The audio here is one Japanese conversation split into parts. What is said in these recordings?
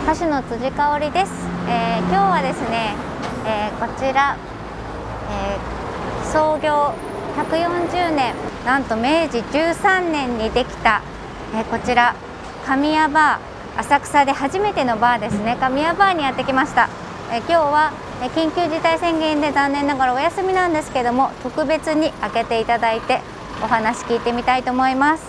歌手の辻香織です。今日はですね、こちら、創業140年、なんと明治13年にできた、こちら神谷バー、浅草で初めてのバーですね。神谷バーにやってきました。今日は緊急事態宣言で残念ながらお休みなんですけども、特別に開けていただいてお話聞いてみたいと思います。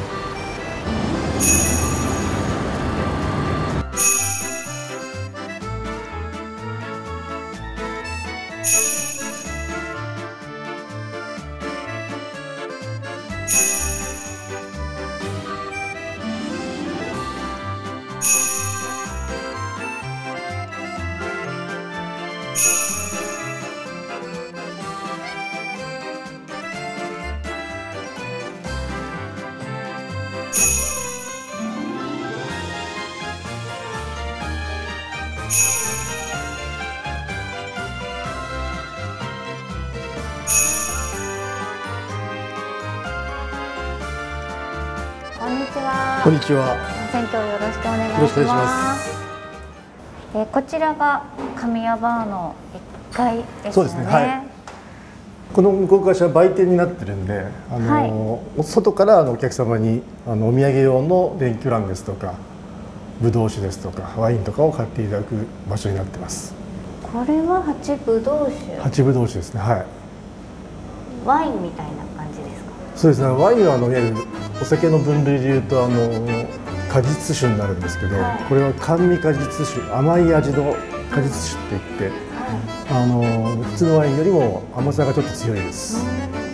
こんにちは。 こんにちは。 今日よろしくお願いします。こちらが神谷バーの1階ですよね。 そうですね。はい。この向こう会社は売店になってるんで、外からお客様にお土産用の電気ブランですとか、ぶどう酒ですとか、ワインとかを買っていただく場所になってます。 これは八ぶどう酒。 八ぶどう酒ですね。はい。 ワインみたいな感じですか。 そうですね。ワインはいわゆるお酒の分類でいうと果実酒になるんですけど、はい、これは甘味果実酒、甘い味の果実酒って言って、はい、普通のワインよりも甘さがちょっと強いです。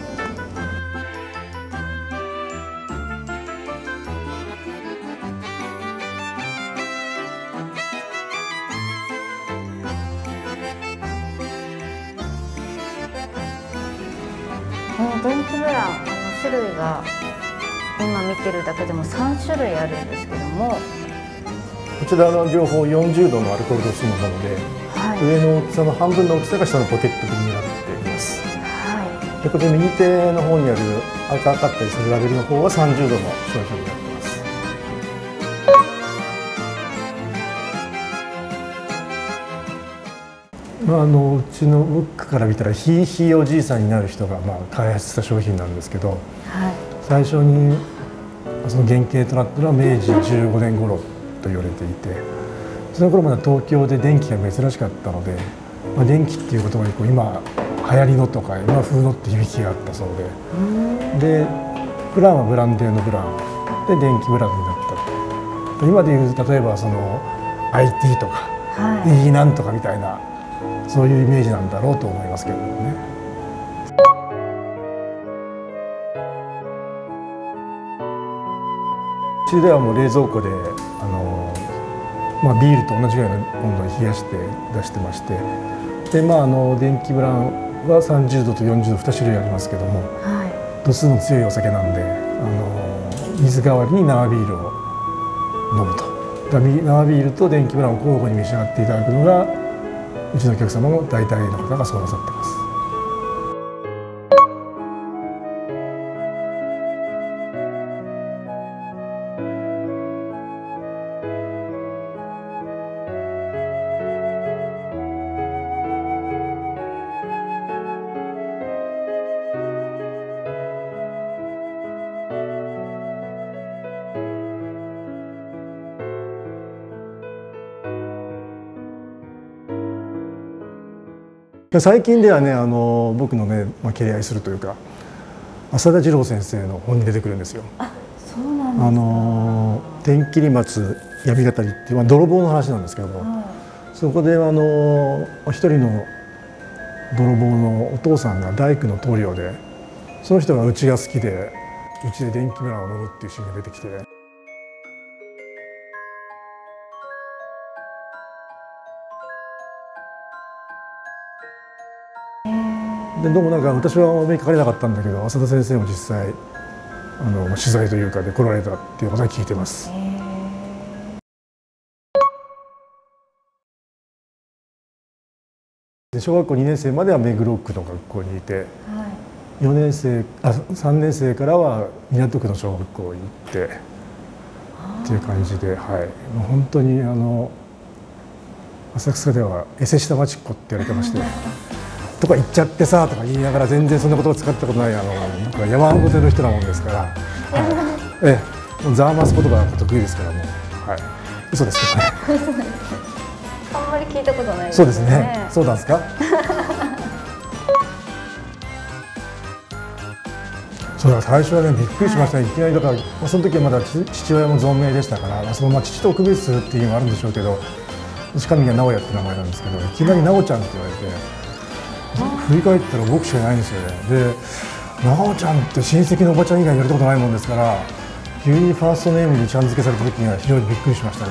電気ブラン、種類が今見てるだけでも3種類あるんですけども、こちらの両方40度のアルコール度数のもので、はい、上の大きさの半分の大きさが下のポケットになっています。はい、でこちら右手の方にある赤かったりするラベルの方は30度の商品になってます。うちの僕から見たらひいおじいさんになる人が開発した商品なんですけど、はい、最初にその原型となったのは明治15年頃と言われていて、その頃まだ東京で電気が珍しかったので、電気っていう言葉に今流行りのとか今風のって響きがあったそうで、ブランはブランデーのブランで電気ブランになった。今でいう例えばその IT とか、はい、いいなんとかみたいなそういうイメージなんだろうと思いますけどね。うちではもう冷蔵庫でビールと同じぐらいの温度に冷やして出してまして、で電気ブランは30度と40度2種類ありますけども、はい、度数の強いお酒なんで水代わりに生ビールを飲むと。生ビールと電気ブランを交互に召し上がっていただくのがうちのお客様の大体の方がそうなさってます。最近ではね僕のね、敬愛するというか浅田次郎先生の本に出てくるんですよ。 あ、そうなんですか。 天切松闇語りっていう、泥棒の話なんですけども、はい、そこで一人の泥棒のお父さんが大工の棟梁で、その人がうちが好きでうちで電気ブランを飲むっていうシーンが出てきて。でどうも私はお目にかかれなかったんだけど、浅田先生も実際取材というかで来られたっていうことは聞いてます。小学校2年生までは目黒区の学校にいて、3年生からは港区の小学校に行ってっっていう感じで、はい、もう本当に浅草ではエセ下町っ子って言われてましてとか言っちゃってさとか言いながら全然そんなことを使ったことない僕は山の手の人なもんですから、ザーマス言葉が得意ですからもう、はい、嘘ですけどね。 あんまり聞いたことないですね。 そうですね。そうなんですか。そうだ、最初はねびっくりしましたね、いきなりだから、その時はまだ父親も存命でしたから、その父と区別するっていうのもあるんでしょうけど、しかみが直哉って名前なんですけど、いきなり直ちゃんって言われて、振り返ったら僕しかいないんですよね。で、直ちゃんって親戚のおばちゃん以外にやることないもんですから、急にファーストネームにちゃん付けされた時には非常にびっくりしましたね。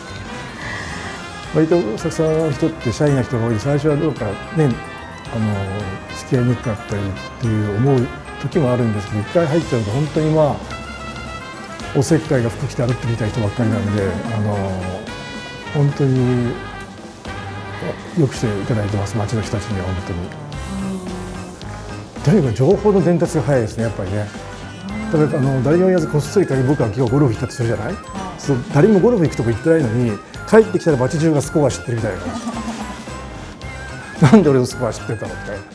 割と浅草の人ってシャイな人が多い、最初はどうかね、付き合いにくかったりっていう思う時もあるんですけど、一回入っちゃうと本当におせっかいが服着て歩ってみたい人ばっかりなんで、本当によくしていただいてます、町の人たちには本当に。とにかく情報の伝達が早いですね、やっぱりね。だから誰にも言わずこっそり仮に僕は今日ゴルフ行ったとするじゃない、そう誰もゴルフ行くとこ行ってないのに帰ってきたら町中がスコア知ってるみたいな感じなんで俺のスコア知ってたのみたいな。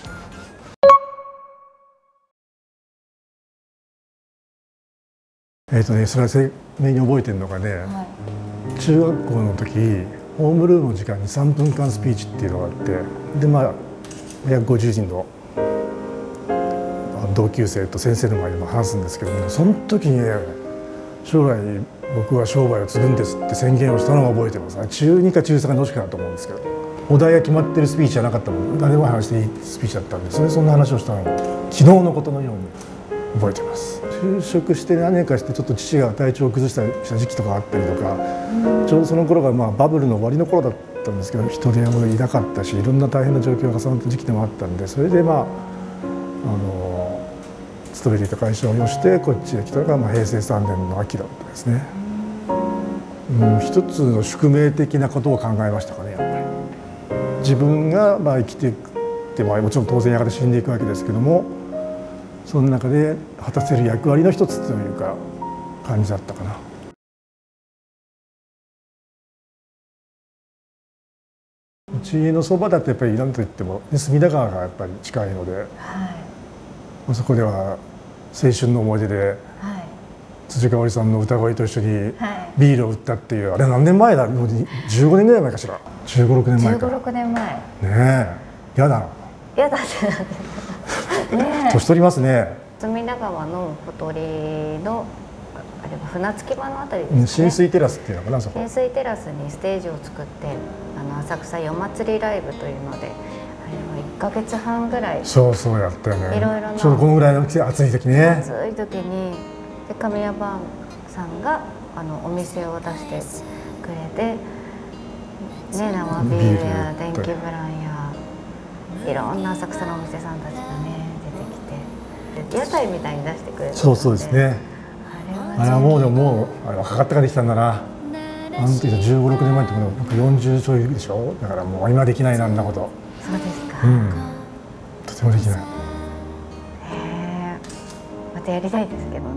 それは鮮明に覚えてるのがね、中学校の時ホームルームの時間に3分間スピーチっていうのがあって、で約50人の同級生と先生の前で話すんですけども、その時にね、将来僕は商売を継ぐんですって宣言をしたのを覚えてます。中2か中3かどっちかなと思うんですけど、お題が決まってるスピーチじゃなかったもん、誰でも話していいスピーチだったんで、そんな話をしたのを昨日のことのように覚えてます。就職して何年かしてちょっと父が体調を崩した時期とかあったりとか、ちょうどその頃がバブルの終わりの頃だったんですけど、人手もいなかったし、いろんな大変な状況が重なった時期でもあったんで、それで勤めていた会社をよしてこっちへ来たのが平成3年の秋だったですね。一つの宿命的なことを考えましたかね、やっぱり。自分が生きていってもちろん当然やがて死んでいくわけですけども、その中で果たせる役割の一つというか感じだったかな。うちのそばだとやっぱり何といっても隅田川がやっぱり近いので、そこでは青春の思い出で、辻香織さんの歌声と一緒にビールを売ったっていう、あれ何年前だ、もう15年ぐらい前かしら。15、16年前か。 15、16年前。 ねえ、やだ。 やだってね。 年取りますね。 隅田川のほとりのあれは船着き場のあたりですね。 浸水テラスっていうのかな、そこ。 浸水テラスにステージを作って、浅草夜祭りライブというので、1ヶ月半ぐらい。そうやったよね。 いろいろな。 ちょうどこのぐらいの暑い時ね。 暑い時に、神谷バーさんがお店を出してくれて、生ビールや電気ブランやいろんな浅草のお店さんたちがね出てきて、屋台みたいに出してくれる。 そうですね。あれはもうあれ若かったからできたんだな。あの時15、6年前って僕40ちょいでしょ。だからもう今できないな、あんなこと。 そうですか。 とてもできない。 またやりたいですけど